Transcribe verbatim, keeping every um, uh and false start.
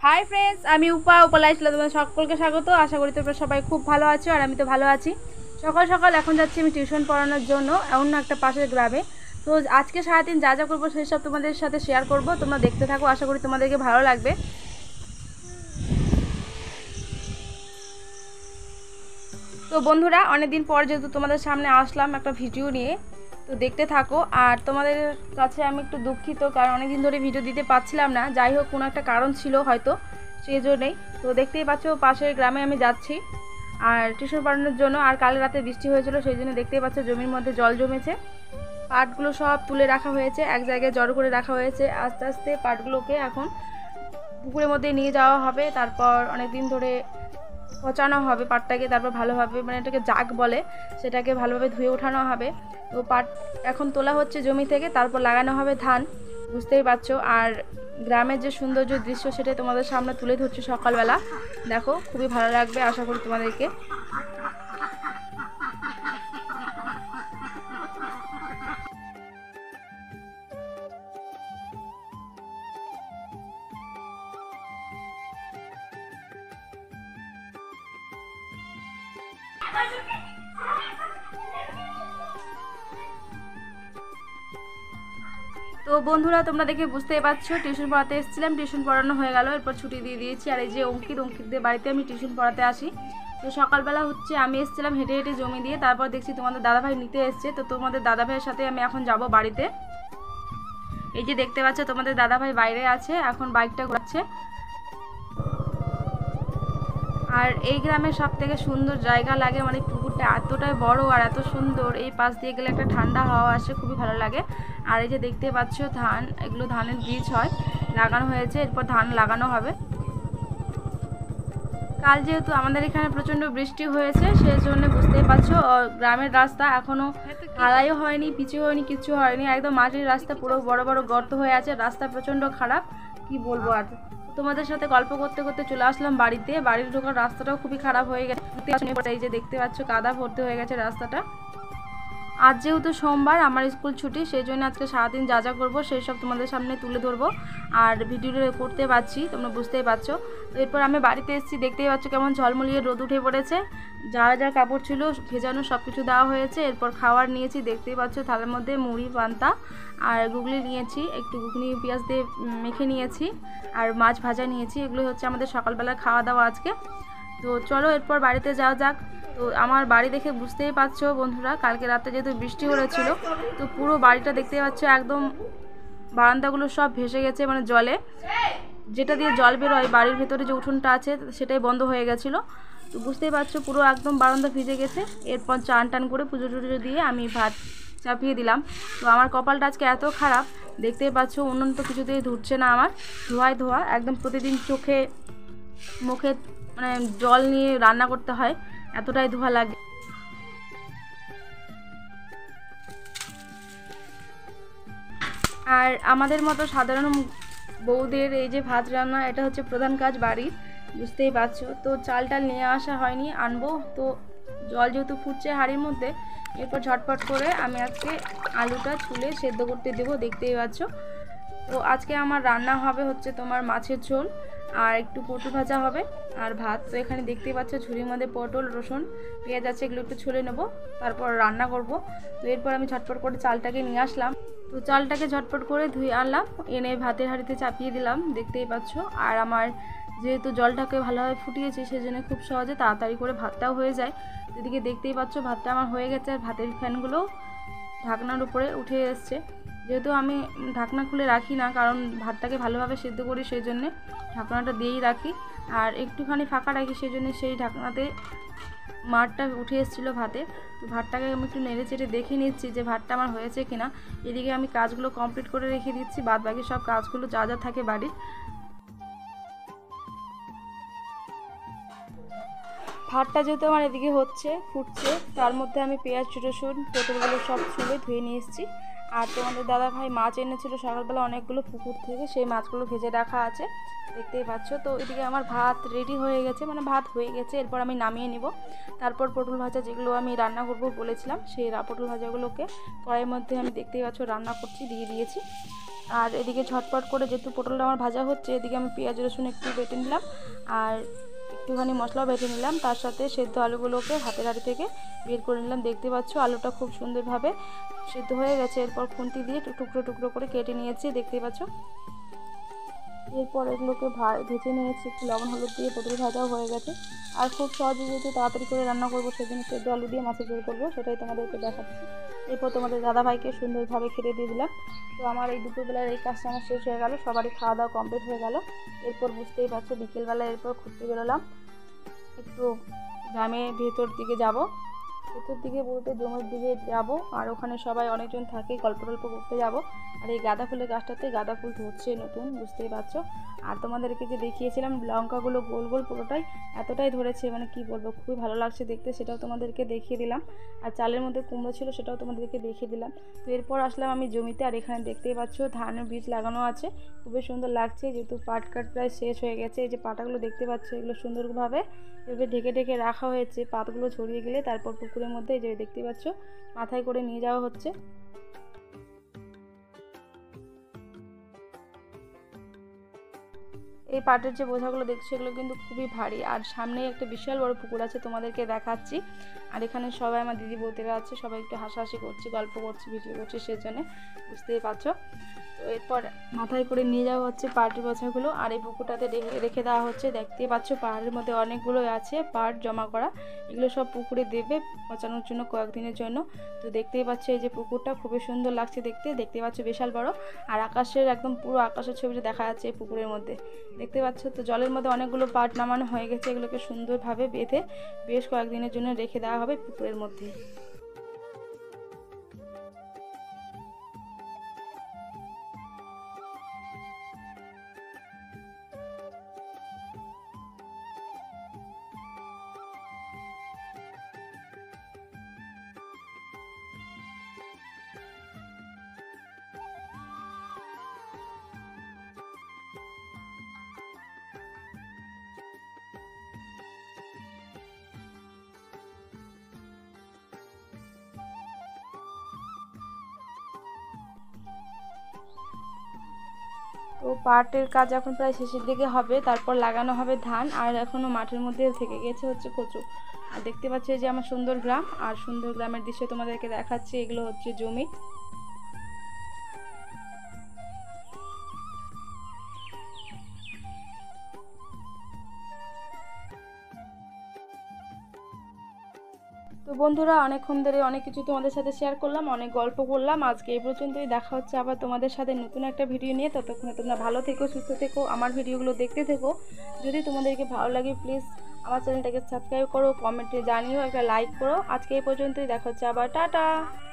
Hi friends आमी उपा उपा लाइफस्टाइल तुम्हारे सकलके स्वागत। आशा करी तोमरा सबाई खूब भालो आछो और आमी तो भालो आछि। सकाल सकाल एखन जाच्छि आमी टिउशन पढ़ानोर जोन्नो अन्य एकटा पाशेर ग्रामे। तो आज के सारा दिन जा जा करबो सेई सब तोमादेर साथे शेयार करबो, तोमरा देखते थाको। आशा करी तोमादेरके भालो लागबे। तो बंधुरा अनेक दिन पर जेहेतु तोमादेर सामने आसलाम एकटा भिडियो निये, तो देखते थाको। और तोमादेर काछे आमी एकटु दुखित, कारण अनेक दिन धरे भिडियो दिते पारछिलाम ना। जाई होक कोनो एकटा कारण छिलो हयतो, सेई जोन्नोई। तो देखतेई पाच्छो पाशेर ग्रामे आमी जाচ্ছি और टिउशन पढ़ानोर जोन्नो। और काल राते बृष्टि हयेछिलो, सेई जोन्नो देखतेई पाच्छो जमिर मধ্যে जल जमेছে। पाटगुलो सब तुले राखा हयेছে, एक जायगाय जড়ো करे राखा हयेছে। आस्ते आस्ते पाटगुलोके এখন পুকুরের মধ্যে নিয়ে যাওয়া হবে। তারপর অনেক দিন ধরে পচানো হবে পাটটাকে, তারপর ভালোভাবে মানে এটাকে জাগ বলে, সেটাকে ভালোভাবে ধুয়ে ওঠানো হবে। তো পাট এখন তোলা হচ্ছে জমি থেকে, তারপর লাগানো হবে ধান, বুঝতেই পারছো। আর গ্রামের যে সৌন্দর্য দৃশ্য সেটাই তোমাদের সামনে তুলে ধরছি সকালবেলা। দেখো খুবই ভালো লাগবে আশা করি তোমাদেরকে। তো বন্ধুরা তোমরা দেখে বুঝতেই পারছো টিউশন পড়াতে এসেছিলাম, টিউশন পড়ানো হয়ে গেল, এরপর ছুটি দিয়ে দিয়েছি। আর এই যে অঙ্কিত অঙ্কিতদের বাড়িতে আমি টিউশন পড়াতে আসি। তো সকালবেলা হচ্ছে আমি এসেছিলাম হেঁটে হেঁটে জমি দিয়ে, তারপর দেখছি তোমাদের দাদাভাই নিতে এসছে। তো তোমাদের দাদাভাইয়ের সাথে আমি এখন যাব বাড়িতে। এই যে দেখতে পাচ্ছ তোমাদের দাদাভাই বাইরে আছে, এখন বাইকটা ঘোরাচ্ছে। আর এই গ্রামের সব থেকে সুন্দর জায়গা লাগে, মানে পুকুরটা এতটাই বড় আর এত সুন্দর, এই পাশ দিয়ে গেলে একটা ঠান্ডা হাওয়া আসে, খুবই ভালো লাগে। আর এই যে দেখতে পাচ্ছ ধান, এগুলো ধানের বীজ হয়, লাগানো হয়েছে, এরপর ধান লাগানো হবে। কাল যেহেতু আমাদের এখানে প্রচণ্ড বৃষ্টি হয়েছে, সেই জন্য বুঝতেই পারছো গ্রামের রাস্তা এখনও ঢালাইও হয়নি, পিচু হয়নি, কিছু হয়নি, একদম মাটির রাস্তা, পুরো বড় বড় গর্ত হয়ে আছে, রাস্তা প্রচণ্ড খারাপ, কি বলবো। আর তোমাদের সাথে গল্প করতে করতে চলে আসলাম বাড়িতে। বাড়ির ঢোকার রাস্তাটাও খুবই খারাপ হয়ে গেছে, এই যে দেখতে পাচ্ছ কাদা ভর্তি হয়ে গেছে রাস্তাটা। আজ যেহেতু সোমবার আমার স্কুল ছুটি, সেই জন্য আজকে সারাদিন যা যা করবো সেই সব তোমাদের সামনে তুলে ধরবো। আর ভিডিওটা করতে পারছি, তোমরা বুঝতেই পারছো। তো এরপর আমি বাড়িতে এসেছি, দেখতেই পাচ্ছ কেমন ঝলমলিয়ে রোদ উঠে পড়েছে। যা যা কাপড় ছিল ভেজানো সব কিছু দেওয়া হয়েছে। এরপর খাবার নিয়েছি, দেখতেই পাচ্ছ থালার মধ্যে মুড়ি পান্তা আর গুগলি নিয়েছি, একটু ঘুগনি পেঁয়াজ দিয়ে মেখে নিয়েছি, আর মাছ ভাজা নিয়েছি। এগুলো হচ্ছে আমাদের সকালবেলার খাওয়া দাওয়া আজকে। তো চলো এরপর বাড়িতে যাওয়া যাক। তো আমার বাড়ি দেখে বুঝতেই পারছো বন্ধুরা, কালকে রাতে যেহেতু বৃষ্টি হয়েছিল, তো পুরো বাড়িটা দেখতেই পাচ্ছ একদম বারান্দাগুলো সব ভেসে গেছে, মানে জলে, যেটা দিয়ে জল বেরোয় বাড়ির ভেতরে যে উঠোনটা আছে সেটাই বন্ধ হয়ে গেছিলো। তো বুঝতেই পারছো পুরো একদম বারান্দা ভিজে গেছে। এরপর চান টান করে পুজো টুজো দিয়ে আমি ভাত চাপিয়ে দিলাম। তো আমার কপালটা আজকে এত খারাপ, দেখতেই পাচ্ছ উনুন তো কিছুতেই ধুচ্ছে না আমার, ধোয়ায় ধোয়া একদম। প্রতিদিন চোখে মুখে মানে জল নিয়ে রান্না করতে হয়, এতটাই ধোয়া লাগে। আর আমাদের মতো সাধারণ বউদের এই যে ভাত রান্না, এটা হচ্ছে প্রধান কাজ বাড়ির, বুঝতেই পারছো। তো চাল টাল নিয়ে আসা হয়নি, আনবো। তো জল যেহেতু ফুটছে হাঁড়ির মধ্যে, এরপর ঝটপট করে আমি আজকে আলুটা ছুলে সেদ্ধ করতে দেবো, দেখতেই পাচ্ছ। তো আজকে আমার রান্না হবে হচ্ছে তোমার মাছের ঝোল, আর একটু পটল ভাজা হবে, আর ভাত। তো এখানে দেখতেই পাচ্ছ ঝুড়ির মধ্যে পটল রসুন পেঁয়াজ আছে, এগুলো একটু ছুলে নেবো, তারপর রান্না করব। তো এরপর আমি ঝটপট করে চালটাকে নিয়ে আসলাম। তো চালটাকে ঝটপট করে ধুয়ে আনলাম, এনে ভাতের হাঁড়িতে চাপিয়ে দিলাম, দেখতেই পাচ্ছ। আর আমার যেহেতু জলটাকে ভালোভাবে ফুটিয়েছি, সেজন্য খুব সহজে তাড়াতাড়ি করে ভাতটাও হয়ে যায়। এদিকে দেখতেই পাচ্ছ ভাতটা আমার হয়ে গেছে, আর ভাতের ফ্যানগুলো ঢাকনার উপরে উঠে এসছে। যেহেতু আমি ঢাকনা খুলে রাখি না, কারণ ভাতটাকে ভালোভাবে সেদ্ধ করি, সেই জন্যে ঢাকনাটা দিয়েই রাখি, আর একটুখানি ফাঁকা রাখি, সেই জন্য সেই ঢাকনাতে মারটা উঠে এসেছিলো ভাতে। তো ভাতটাকে আমি একটু নেড়ে চেড়ে দেখে নিচ্ছি যে ভাতটা আমার হয়েছে কিনা। এদিকে আমি কাজগুলো কমপ্লিট করে রেখে দিচ্ছি, বাদ বাকি সব কাজগুলো যা যা থাকে বাড়ির। ভাতটা যেহেতু আমার এদিকে হচ্ছে ফুটছে, তার মধ্যে আমি পেঁয়াজ রসুন পটলগুলো সব ছুলে ধুয়ে নিয়ে এসেছি। আর তোমাদের দাদা ভাই মাছ এনেছিল সকালবেলা অনেকগুলো পুকুর থেকে, সেই মাছগুলো ভেজে রাখা আছে, দেখতেই পাচ্ছ। তো এদিকে আমার ভাত রেডি হয়ে গেছে, মানে ভাত হয়ে গেছে, এরপর আমি নামিয়ে নিব। তারপর পটল ভাজা যেগুলো আমি রান্না করব বলেছিলাম, সেই পটল ভাজাগুলোকে কড়াইয়ের মধ্যে আমি দেখতেই পাচ্ছ রান্না করছি, দিয়ে দিয়েছি। আর এদিকে ঝটপট করে যেহেতু পটলটা আমার ভাজা হচ্ছে, এদিকে আমি পেঁয়াজ রসুন একটু বেটে নিলাম আর একটুখানি মশলাও বেটে নিলাম, তার সাথে সেদ্ধ আলুগুলোকে হাতের হাঁড়ি থেকে বের করে নিলাম। দেখতে পাচ্ছ আলুটা খুব সুন্দরভাবে সেদ্ধ হয়ে গেছে। এরপর খুন্তি দিয়ে টুকরো টুকরো করে কেটে নিয়েছি, দেখতেই পাচ্ছ। এরপর এগুলোকে ভেজে নিয়েছি একটু লবণ হলুদ দিয়ে, পটল ভাজাও হয়ে গেছে। আর খুব সহজে যেহেতু তাড়াতাড়ি করে রান্না করবো, সেজন্য সেদ্ধ আলু দিয়ে মাছের ঝোল করবো, সেটাই তোমাদেরকে দেখাচ্ছি। এরপর তোমাদের দাদাভাইকে সুন্দরভাবে খেতে দিয়ে দিলাম। তো আমার এই দুপুরবেলার এই কাজটা আমার শেষ হয়ে গেল, সবারই খাওয়া দাওয়া কমপ্লিট হয়ে গেল। এরপর বুঝতেই পারছো বিকেলবেলা এরপর ঘুরতে বেরোলাম, একটু গ্রামে ভেতর দিকে যাব, ভেতর দিকে বলতে জমির দিকে যাব। আর ওখানে সবাই অনেকজন থাকে, গল্প টল্প করতে যাব। আর এই গাঁদা ফুলের গাছটাতে গাঁদা ফুল ধরছে নতুন, বুঝতেই পারছো। আর তোমাদেরকে যে দেখিয়েছিলাম লঙ্কাগুলো গোল গোল পুরোটাই এতটাই ধরেছে, মানে কি বলবো, খুবই ভালো লাগছে দেখতে, সেটাও তোমাদেরকে দেখিয়ে দিলাম। আর চালের মধ্যে কুমড়ো ছিল, সেটাও তোমাদেরকে দেখিয়ে দিলাম। তো এরপর আসলাম আমি জমিতে, আর এখানে দেখতেই পাচ্ছ ধানের বীজ লাগানো আছে, খুবই সুন্দর লাগছে। যেহেতু পাট কাট প্রায় শেষ হয়ে গেছে, এই যে পাটাগুলো দেখতে পাচ্ছ এগুলো সুন্দরভাবে এভাবে ঢেকে ঢেকে রাখা হয়েছে। পাতগুলো ছড়িয়ে গেলে তারপর পুকুরের মধ্যে এই যে দেখতে পাচ্ছ মাথায় করে নিয়ে যাওয়া হচ্ছে। এই পাটের যে বোঝাগুলো দেখছো এগুলো কিন্তু খুবই ভারী। আর সামনেই একটা বিশাল বড় পুকুর আছে, তোমাদেরকে দেখাচ্ছি। আর এখানে সবাই আমার দিদি বৌদিরা আছে, সবাই একটু হাসাহাসি করছি, গল্প করছি, ভিডিও করছি, সেজন্য বুঝতেই পারছো। তো এরপর মাথায় করে নিয়ে যাওয়া হচ্ছে পাটের বোঝাগুলো, আর এই পুকুরটাতে রেখে দেওয়া হচ্ছে। দেখতেই পাচ্ছ পাহাড়ের মধ্যে অনেকগুলো আছে পাট জমা করা, এগুলো সব পুকুরে দেবে পচানোর জন্য কয়েকদিনের জন্য। তো দেখতেই পাচ্ছ এই যে পুকুরটা খুবই সুন্দর লাগছে দেখতে, দেখতে পাচ্ছ বিশাল বড়। আর আকাশের একদম পুরো আকাশের ছবিটা দেখা যাচ্ছে এই পুকুরের মধ্যে, দেখতে পাচ্ছ। তো জলের মধ্যে অনেকগুলো পাট নামানো হয়ে গেছে, এগুলোকে সুন্দরভাবে বেঁধে বেশ কয়েকদিনের জন্য রেখে দেওয়া হবে পুকুরের মধ্যে। তো পাটের কাজ এখন প্রায় শেষের দিকে হবে, তারপর লাগানো হবে ধান। আর এখনও মাঠের মধ্যে থেকে গেছে হচ্ছে কচু। আর দেখতে পাচ্ছি যে আমার সুন্দর গ্রাম, আর সুন্দর গ্রামের দৃশ্য তোমাদেরকে দেখাচ্ছি। এগুলো হচ্ছে জমি। তো বন্ধুরা অনেকক্ষণ ধরে অনেক কিছু তোমাদের সাথে শেয়ার করলাম, অনেক গল্প করলাম। আজকে এই পর্যন্তই, দেখা হচ্ছে আবার তোমাদের সাথে নতুন একটা ভিডিও নিয়ে। ততক্ষণে তোমরা ভালো থেকো, সুস্থ থেকো, আমার ভিডিওগুলো দেখতে থেকো। যদি তোমাদেরকে ভালো লাগে প্লিজ আমার চ্যানেলটাকে সাবস্ক্রাইব করো, কমেন্টে জানিও, একটা লাইক করো। আজকে এই পর্যন্তই, দেখা হচ্ছে আবার, টাটা।